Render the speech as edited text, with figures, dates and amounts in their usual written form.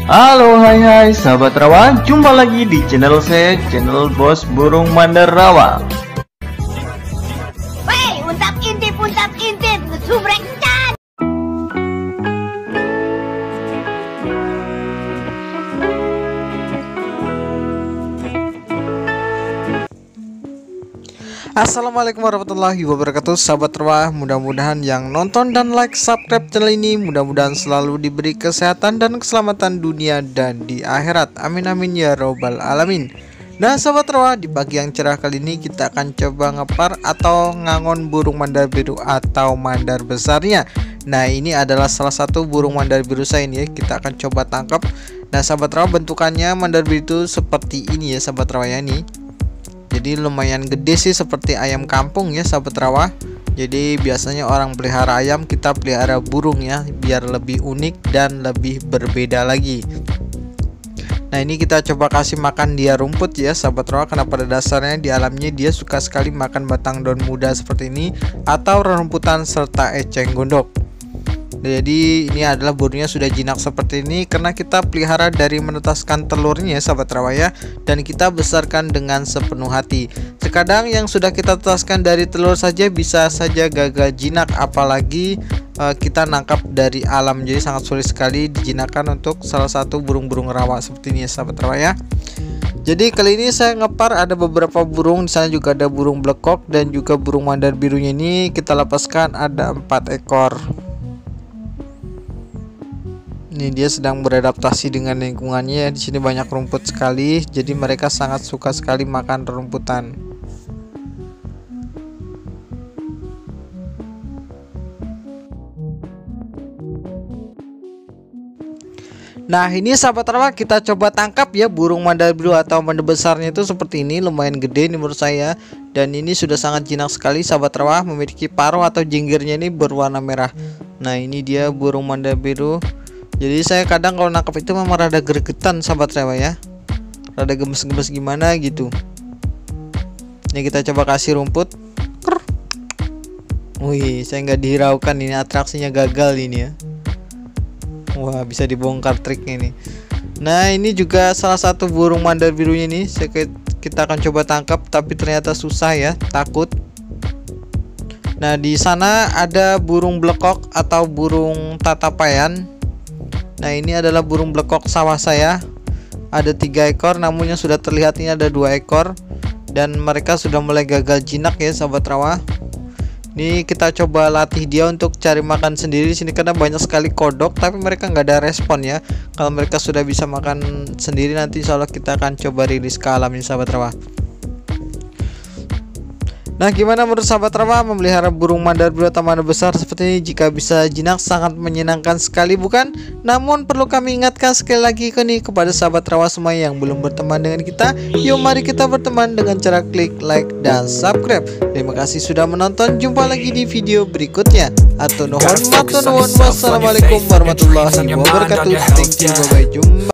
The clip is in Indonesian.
Halo hai sahabat rawa, jumpa lagi di channel saya, channel Bos Burung Mandar Rawa. Wey, untap intip, ngesubrek can. Assalamualaikum warahmatullahi wabarakatuh, sahabat rawa. Mudah-mudahan yang nonton dan like subscribe channel ini mudah-mudahan selalu diberi kesehatan dan keselamatan dunia dan di akhirat. Amin amin ya robbal alamin. Nah sahabat rawa, di pagi yang cerah kali ini kita akan coba ngepar atau ngangon burung mandar biru atau mandar besarnya. Nah ini adalah salah satu burung mandar biru saya ini ya, kita akan coba tangkap. Nah sahabat rawa, bentukannya mandar biru itu seperti ini ya sahabat rawa ya, nih. Jadi lumayan gede sih, seperti ayam kampung ya sahabat rawa. Jadi biasanya orang pelihara ayam, kita pelihara burung ya, biar lebih unik dan lebih berbeda lagi. Nah ini kita coba kasih makan dia rumput ya sahabat rawa, karena pada dasarnya di alamnya dia suka sekali makan batang daun muda seperti ini atau rerumputan serta eceng gondok. Jadi ini adalah burungnya sudah jinak seperti ini karena kita pelihara dari menetaskan telurnya ya sahabat rawa ya, dan kita besarkan dengan sepenuh hati. Terkadang yang sudah kita tetaskan dari telur saja bisa saja gagal jinak, apalagi kita nangkap dari alam. Jadi sangat sulit sekali dijinakkan untuk salah satu burung-burung rawa seperti ini ya sahabat rawa ya. Jadi kali ini saya ngepar ada beberapa burung, di sana juga ada burung blekok dan juga burung mandar birunya ini kita lepaskan ada 4 ekor. Ini dia sedang beradaptasi dengan lingkungannya. Di sini banyak rumput sekali, jadi mereka sangat suka sekali makan rumputan. Nah ini sahabat rawa, kita coba tangkap ya burung mandar biru atau mandar besarnya itu seperti ini, lumayan gede nih menurut saya. Dan ini sudah sangat jinak sekali sahabat rawa, memiliki paruh atau jinggirnya ini berwarna merah. Nah ini dia burung mandar biru. Jadi saya kadang kalau nangkap itu memang rada gregetan sahabat rawa ya, rada gemes-gemes gimana gitu. Ini kita coba kasih rumput. Wih, saya nggak dihiraukan, ini atraksinya gagal ini ya. Wah, bisa dibongkar triknya ini. Nah ini juga salah satu burung mandar birunya nih, kita akan coba tangkap tapi ternyata susah ya, takut. Nah di sana ada burung blekok atau burung tatapayan. Nah ini adalah burung blekok sawah saya, ada 3 ekor, namun yang sudah terlihat ini ada 2 ekor dan mereka sudah mulai gagal jinak ya sahabat rawa. Ini kita coba latih dia untuk cari makan sendiri di sini karena banyak sekali kodok, tapi mereka nggak ada respon ya. Kalau mereka sudah bisa makan sendiri nanti insya Allah kita akan coba rilis ke alam ini sahabat rawa. Nah gimana menurut sahabat rawa memelihara burung mandar biru atau mandar besar seperti ini? Jika bisa jinak sangat menyenangkan sekali bukan? Namun perlu kami ingatkan sekali lagi kepada sahabat rawa semua yang belum berteman dengan kita, yuk mari kita berteman dengan cara klik like dan subscribe. Terima kasih sudah menonton, jumpa lagi di video berikutnya. Atur nuhun, matur nuwun, wassalamualaikum warahmatullahi wabarakatuh. Thank you, bye bye, jumpa.